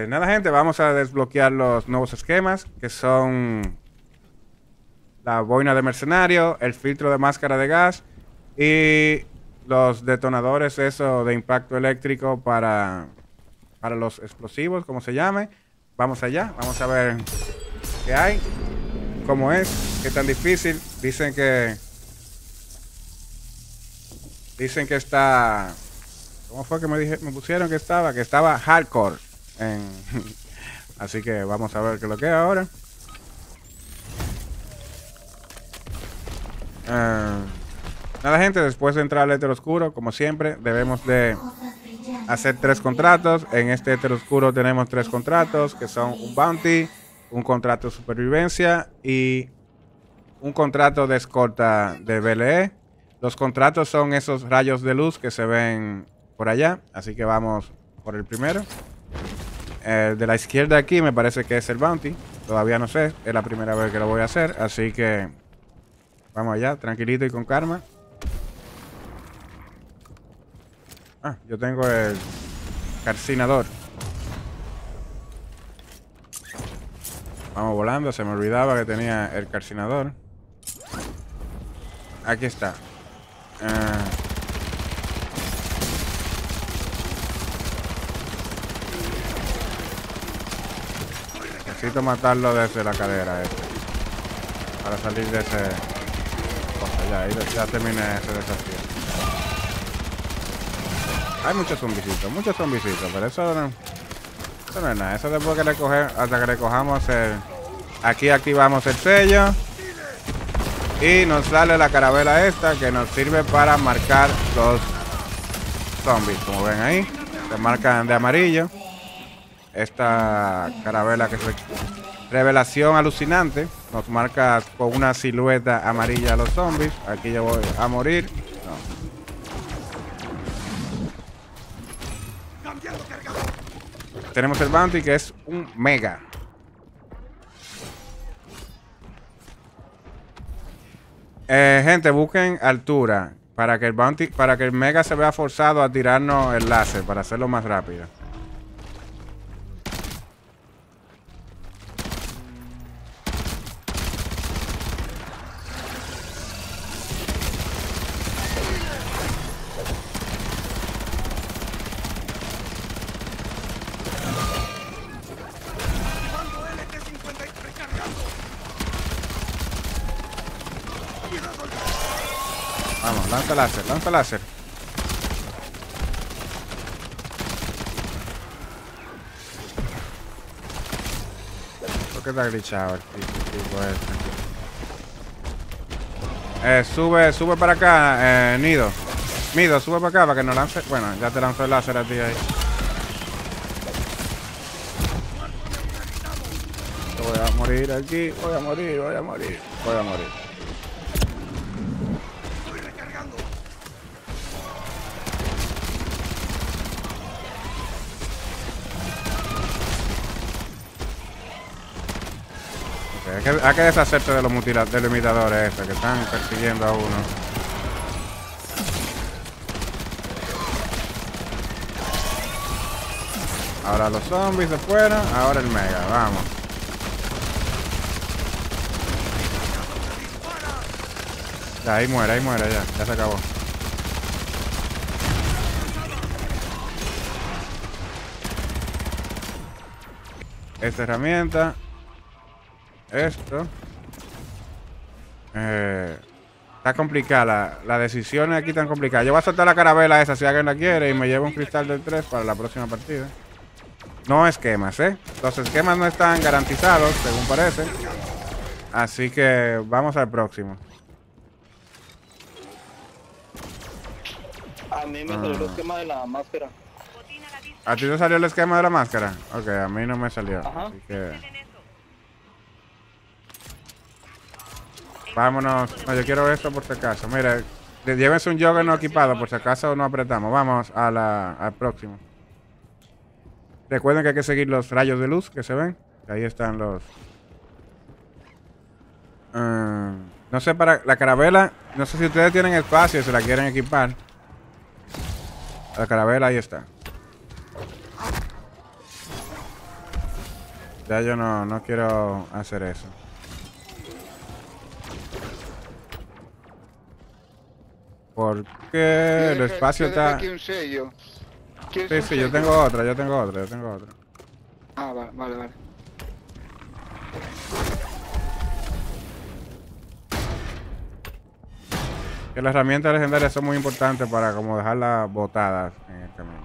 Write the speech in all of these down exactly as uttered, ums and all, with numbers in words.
Eh, nada, gente, vamos a desbloquear los nuevos esquemas, que son la boina de mercenario, el filtro de máscara de gas y los detonadores, eso de impacto eléctrico para, para los explosivos, como se llame. Vamos allá, vamos a ver qué hay, cómo es, qué tan difícil. Dicen que... Dicen que está... ¿Cómo fue que me, dije, me pusieron que estaba? Que estaba hardcore. En... Así que vamos a ver qué es lo que es ahora. Uh, nada, gente, después de entrar al éter oscuro, como siempre, debemos de hacer tres contratos. En este éter oscuro tenemos tres contratos, que son un bounty, un contrato de supervivencia y un contrato de escolta de B L E. Los contratos son esos rayos de luz que se ven por allá, así que vamos por el primero. El de la izquierda aquí me parece que es el bounty. Todavía no sé, es la primera vez que lo voy a hacer, así que vamos allá, tranquilito y con calma. Ah, yo tengo el calcinador. Vamos volando, se me olvidaba que tenía el calcinador. Aquí está. Uh, necesito matarlo desde la cadera este, para salir de ese cosa. Ya, ya terminé ese desafío. Hay muchos zombicitos, muchos zombicitos, pero eso no, eso no es nada. Eso después que le coge, hasta que le cojamos el... Aquí activamos el sello y nos sale la carabela esta que nos sirve para marcar los zombies. Como ven ahí, se marcan de amarillo. Esta carabela que es revelación alucinante nos marca con una silueta amarilla a los zombies. Aquí yo voy a morir. No. Tenemos el bounty que es un mega. Eh, gente, busquen altura para que el bounty, para que el mega se vea forzado a tirarnos el láser para hacerlo más rápido. Vamos, lanza láser, lanza láser. ¿Por qué está glitchado el tipo este? Eh, sube, sube para acá, eh, Nido. Nido, sube para acá para que nos lance. Bueno, ya te lanzó el láser a ti ahí. Voy a morir aquí, voy a morir, voy a morir, voy a morir. Hay que, hay que deshacerse de los mutiladores, de los imitadores estos que están persiguiendo a uno. Ahora los zombies se fueron, ahora el mega, vamos. Ya, ahí muere, ahí muere, ya, ya se acabó. Esta herramienta. Esto eh, está complicada, la, la decisión aquí tan complicada. Yo voy a soltar la carabela esa si alguien la quiere y me llevo un cristal del tres para la próxima partida. No esquemas, eh los esquemas no están garantizados según parece, así que vamos al próximo. A mí me salió ah. el esquema de la máscara. ¿A ti te salió el esquema de la máscara? Ok, a mí no me salió. Ajá. Así que vámonos. No, yo quiero esto por si acaso. Mira, llévense un jogger no equipado por si acaso no apretamos. Vamos a la, al próximo. Recuerden que hay que seguir los rayos de luz que se ven. Ahí están los... Uh, no sé, para la carabela. No sé si ustedes tienen espacio y se la quieren equipar. La carabela ahí está. Ya yo no, no quiero hacer eso. Porque el espacio está... Aquí un sello. Sí, sí, yo tengo otra, yo tengo otra, yo tengo otra. Ah, vale, vale, vale. Que las herramientas legendarias son muy importantes para como dejarlas botadas en el camino.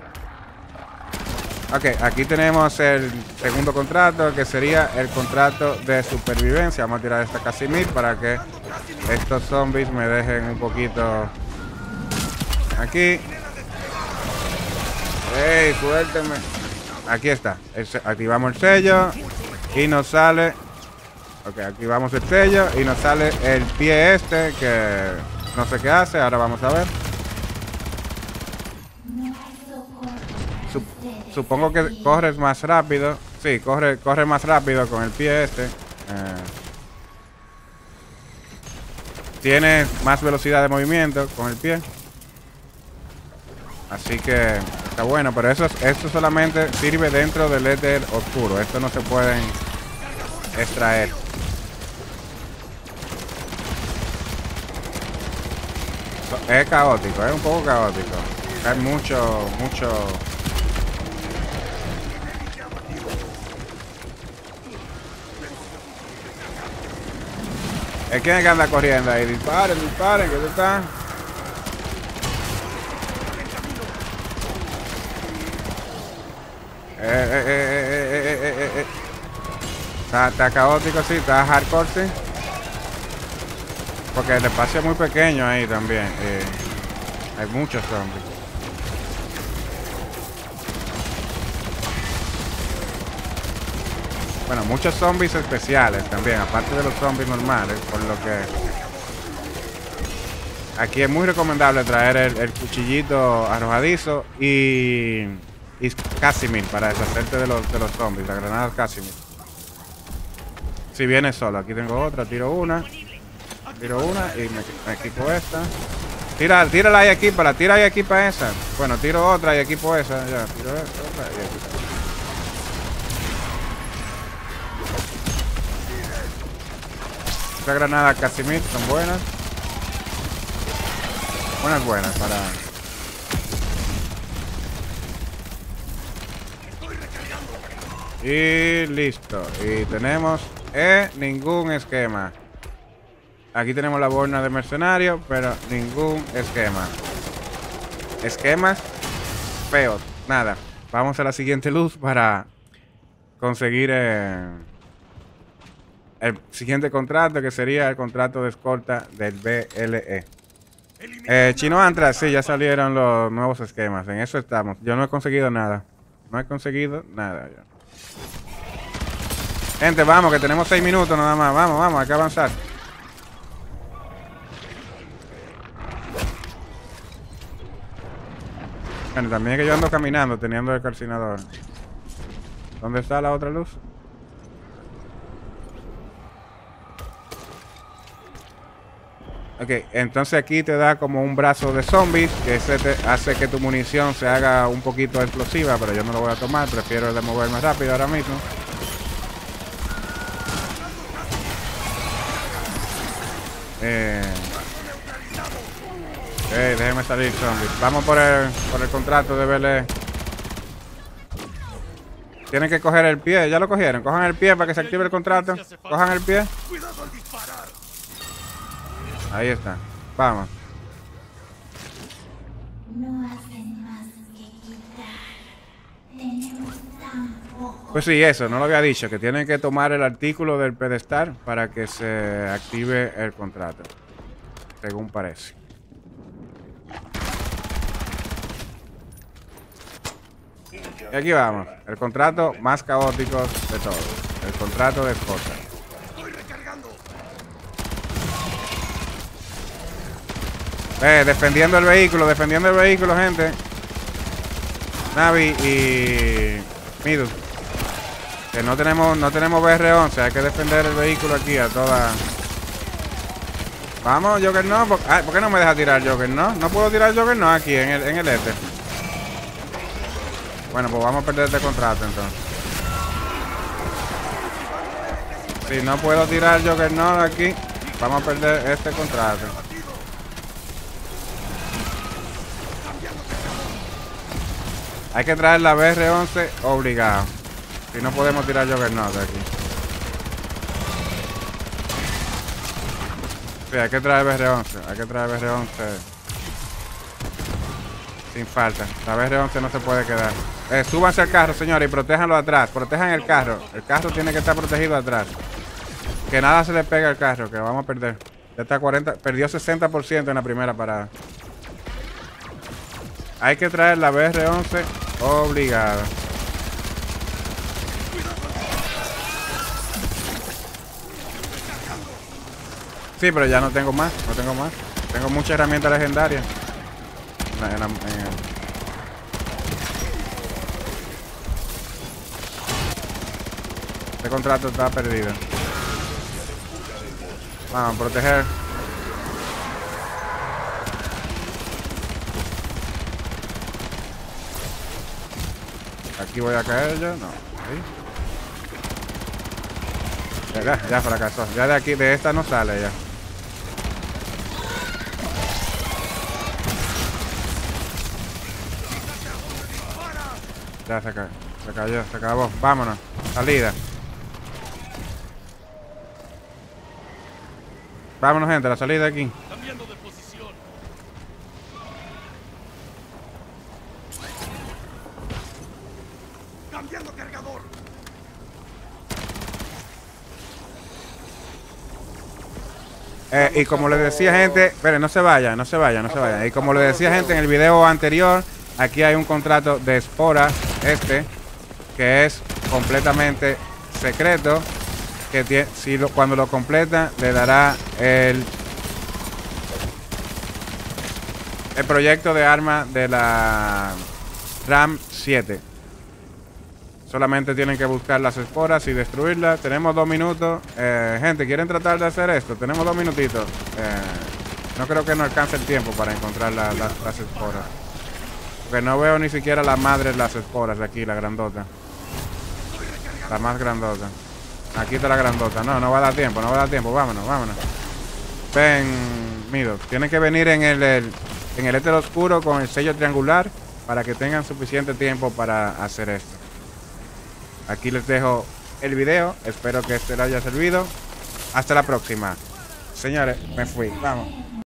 Ok, aquí tenemos el segundo contrato, que sería el contrato de supervivencia. Vamos a tirar esta Casimir para que estos zombies me dejen un poquito aquí. ¡Ey, suélteme! Aquí está. Activamos el sello y nos sale... Ok, activamos el sello y nos sale el pie este que no sé qué hace. Ahora vamos a ver. Sup supongo que corres más rápido. Sí, corre, corre más rápido con el pie este. Eh, tienes más velocidad de movimiento con el pie. Así que está bueno, pero eso, esto solamente sirve dentro del éter oscuro. Esto no se pueden extraer. Es caótico, es un poco caótico. Hay mucho, mucho... Es quien que anda corriendo ahí. Disparen, disparen, que tú estás. Eh, eh, eh, eh, eh, eh, eh, eh. Está, está caótico, sí, está hardcore, sí. Porque el espacio es muy pequeño ahí también. Eh, hay muchos zombies. Bueno, muchos zombies especiales también, aparte de los zombies normales, por lo que aquí es muy recomendable traer el, el cuchillito arrojadizo y, y Casimir para deshacerte de los, de los zombies, la granada Casimir. Si viene solo, aquí tengo otra, tiro una, tiro una y me, me equipo esta. Tira, tírala y equípala, tira y equipa esa. Bueno, tiro otra y equipo esa, ya, tiro esta, otra y equipo. Estas granadas Casimir son buenas. Buenas, buenas para... Y listo. Y tenemos eh, ningún esquema. Aquí tenemos la borna de mercenario, pero ningún esquema. Esquemas feos. Nada. Vamos a la siguiente luz para conseguir... Eh, el siguiente contrato, que sería el contrato de escolta del B L E. Eh, Chino Antra, sí, ya salieron los nuevos esquemas. En eso estamos. Yo no he conseguido nada. No he conseguido nada. Yo. Gente, vamos, que tenemos seis minutos nada más. Vamos, vamos, hay que avanzar. Bueno, también es que yo ando caminando, teniendo el calcinador. ¿Dónde está la otra luz? Ok, entonces aquí te da como un brazo de zombies, que ese te hace que tu munición se haga un poquito explosiva, pero yo no lo voy a tomar, prefiero el de mover más rápido ahora mismo. Eh, eh, déjeme salir zombies. Vamos por el, por el contrato de B L E. Tienen que coger el pie, ya lo cogieron. Cojan el pie para que se active el contrato. Cojan el pie. Ahí está. Vamos. Pues sí, eso, no lo había dicho, que tienen que tomar el artículo del pedestal para que se active el contrato, según parece. Y aquí vamos, el contrato más caótico de todos, el contrato de escolta. Eh, defendiendo el vehículo, defendiendo el vehículo, gente. Navi y Midu. Que no tenemos, no tenemos B R once, hay que defender el vehículo aquí a toda. Vamos, Joker, no. ¿Por, ah, ¿por qué no me deja tirar Joker, no? No puedo tirar Joker, no, aquí en el, en el este. Bueno, pues vamos a perder este contrato entonces. Si no puedo tirar Juggernaut aquí, vamos a perder este contrato. Hay que traer la B R once obligado. Si no podemos tirar Juggernaut de aquí. Sí, hay que traer B R once. Hay que traer B R once. Sin falta. La B R once no se puede quedar. Eh, súbanse al carro, señores, y protéjanlo atrás. Protejan el carro. El carro tiene que estar protegido atrás. Que nada se le pegue al carro, que vamos a perder. Ya está cuarenta. Perdió sesenta por ciento en la primera parada. Hay que traer la B R once obligada. Sí, pero ya no tengo más. No tengo más. Tengo muchas herramientas legendarias. En la- en la- en el- Este contrato está perdido. Vamos a proteger. Aquí voy a caer yo. No. Ahí. Ya, ya, ya fracasó. Ya de aquí, de esta no sale ya. Ya se cayó. Se cayó, se acabó. Vámonos. Salida. Vámonos, gente, la salida de aquí. Cambiando de posición. Cambiando cargador. Eh, y como les decía, gente, esperen, no se vayan, no se vayan, no se vayan. Y como les decía, gente, en el video anterior, aquí hay un contrato de esporas, este, que es completamente secreto, que tiene, si lo, cuando lo completa, le dará el el proyecto de arma de la RAM siete. Solamente tienen que buscar las esporas y destruirlas. Tenemos dos minutos. Eh, gente, ¿quieren tratar de hacer esto? Tenemos dos minutitos. Eh, no creo que nos alcance el tiempo para encontrar la, la, las esporas. Porque no veo ni siquiera la madre de las esporas de aquí, la grandota. La más grandota. Aquí está la grandota. No, no va a dar tiempo, no va a dar tiempo. Vámonos, vámonos. Ven, Mido. Tienen que venir en el, el, en el éter oscuro con el sello triangular para que tengan suficiente tiempo para hacer esto. Aquí les dejo el video. Espero que este les haya servido. Hasta la próxima. Señores, me fui. Vamos.